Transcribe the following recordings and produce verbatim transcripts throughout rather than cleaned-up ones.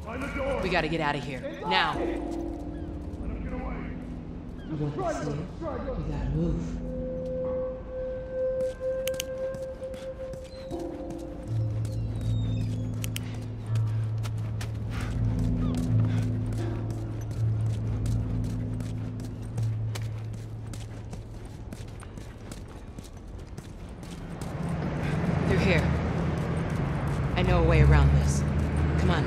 We gotta get out of here. Now. You want to see it? You gotta move. Through here. I know a way around this. Come on.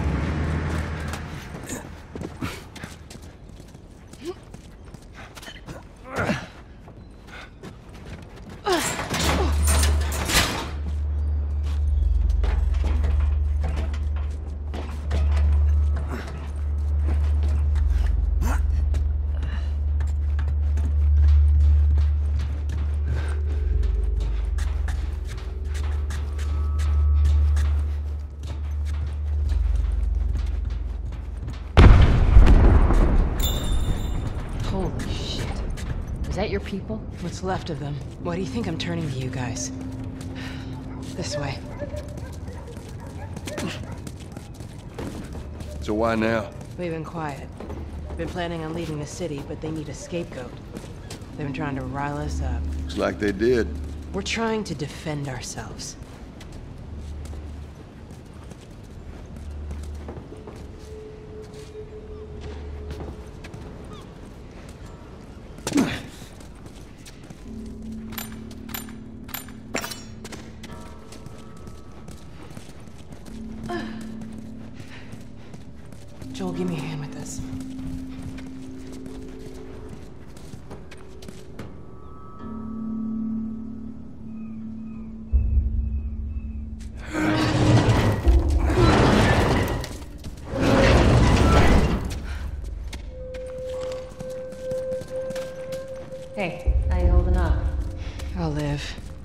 Holy shit. Is that your people? What's left of them? Why do you think I'm turning to you guys? This way. So why now? We've been quiet. Been planning on leaving the city, but they need a scapegoat. They've been trying to rile us up. Looks like they did. We're trying to defend ourselves. Joel, give me a hand with this. Hey, how you holding up? I'll live.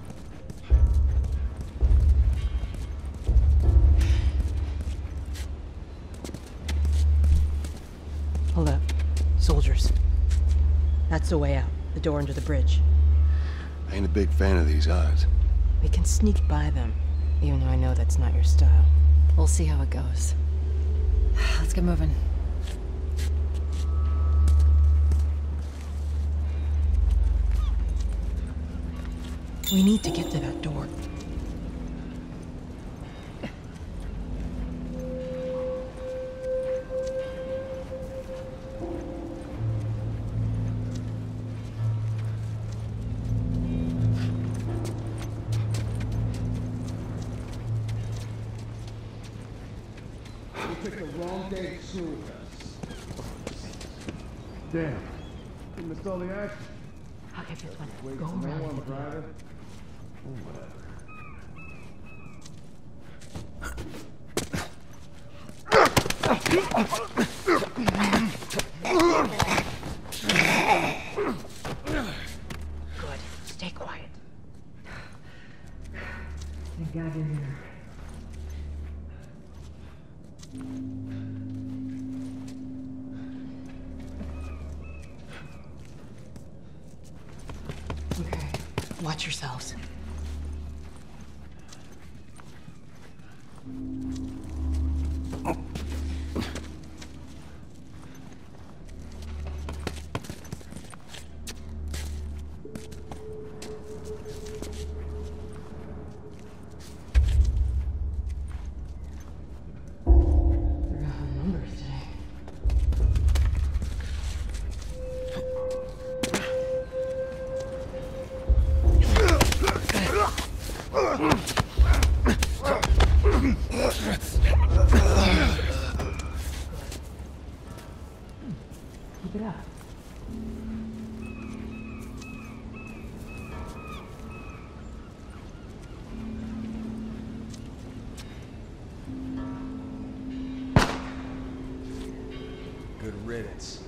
Hold up. Soldiers. That's the way out. The door under the bridge. I ain't a big fan of these odds. We can sneak by them, even though I know that's not your style. We'll see how it goes. Let's get moving. We need to get to that door. We picked the wrong day to screw with us. Damn. You missed all the action. I'll get this one. Wait, Go no around. one driving. Oh, whatever. Good. Stay quiet. Thank God you're here. Okay. Watch yourselves. We're on numbers today. Keep it up. Good riddance.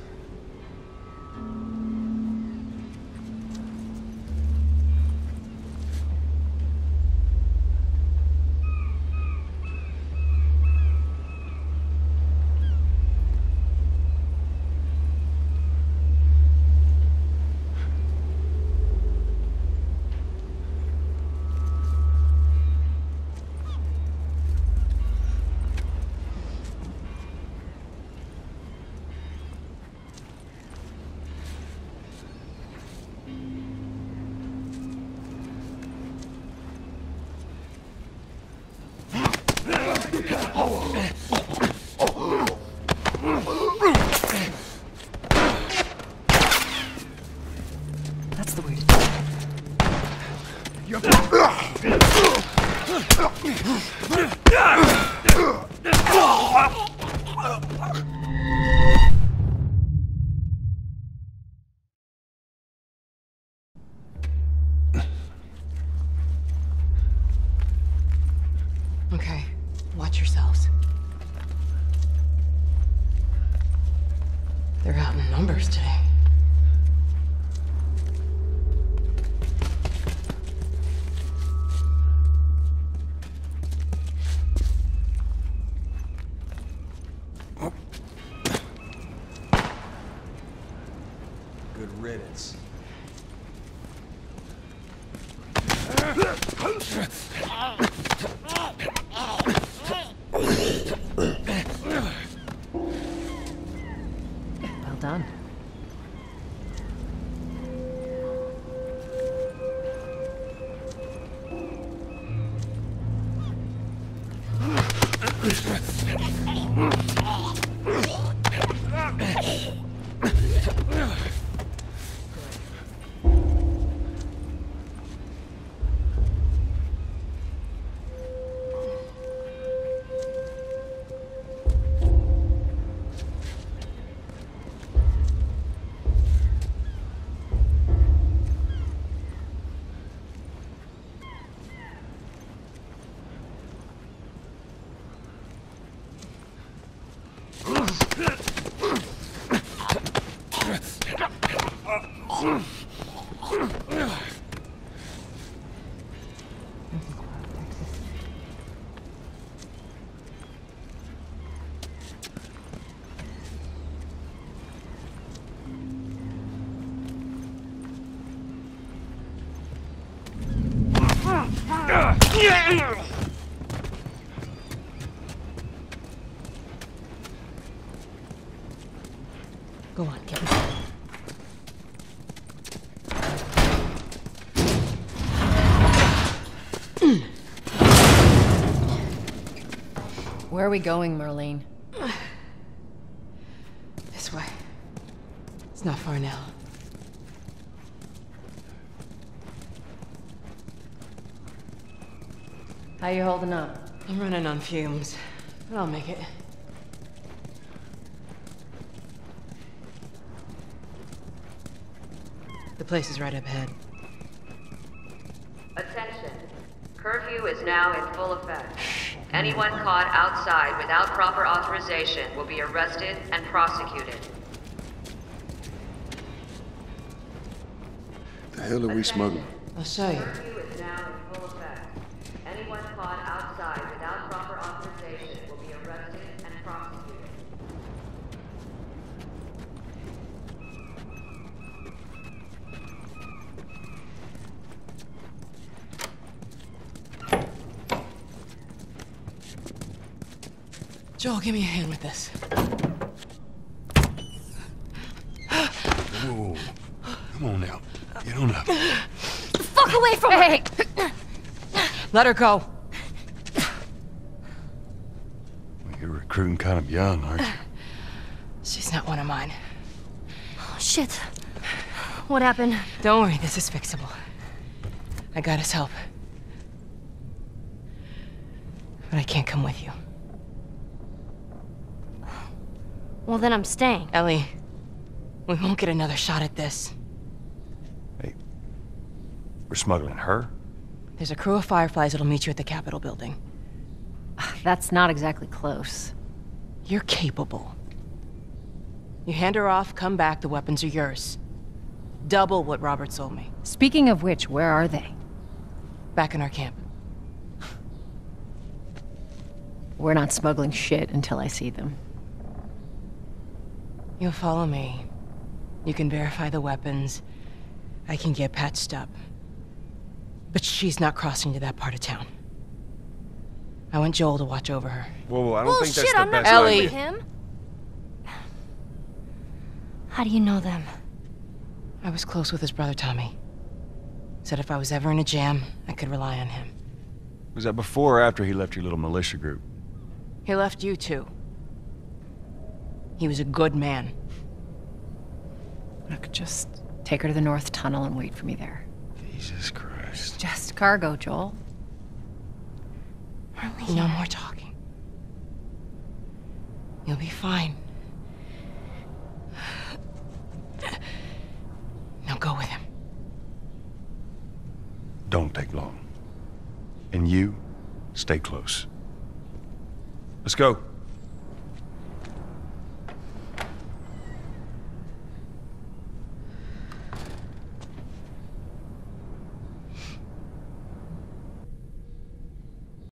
Okay, watch yourselves. They're out in numbers today. Good riddance. Well done. Go on, get me. Where are we going, Marlene? This way. It's not far now. How you holding up? I'm running on fumes, but I'll make it. The place is right up ahead. Attention. Curfew is now in full effect. Anyone caught outside without proper authorization will be arrested and prosecuted. The hell are we smuggling? I'll show you. Curfew is now in full effect. Anyone caught outside without proper authorization will be arrested and prosecuted. Joel, give me a hand with this. Whoa. Come on now. Get on up. Fuck away from her! Hey! Let her go. Well, you're recruiting kind of young, aren't you? She's not one of mine. Oh, shit. What happened? Don't worry, this is fixable. I got his help. But I can't come with you. Well, then I'm staying. Ellie, we won't get another shot at this. Hey, we're smuggling her? There's a crew of Fireflies that'll meet you at the Capitol building. That's not exactly close. You're capable. You hand her off, come back, the weapons are yours. Double what Robert sold me. Speaking of which, where are they? Back in our camp. We're not smuggling shit until I see them. You'll follow me. You can verify the weapons. I can get patched up. But she's not crossing to that part of town. I want Joel to watch over her. Whoa, whoa, I don't think that's Bullshit, the I'm not best Ellie. idea. with him. How do you know them? I was close with his brother Tommy. Said if I was ever in a jam, I could rely on him. Was that before or after he left your little militia group? He left you too. He was a good man. I could just take her to the North Tunnel and wait for me there. Jesus Christ. Just cargo, Joel. No more talking. You'll be fine. Now go with him. Don't take long. And you, stay close. Let's go.